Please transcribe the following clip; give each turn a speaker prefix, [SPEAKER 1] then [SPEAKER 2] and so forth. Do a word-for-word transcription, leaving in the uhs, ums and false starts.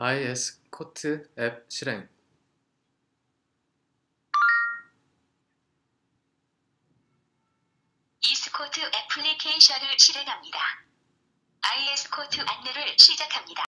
[SPEAKER 1] 아이에스코트 앱 실행.
[SPEAKER 2] 이스코트 애플리케이션을 실행합니다. 아이에스코트 안내를 시작합니다.